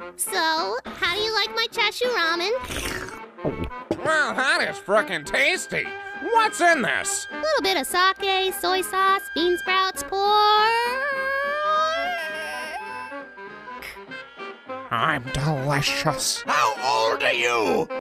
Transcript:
So, how do you like my chashu ramen? Well, that is frickin' tasty. What's in this? A little bit of sake, soy sauce, bean sprouts, pork. I'm delicious. How old are you?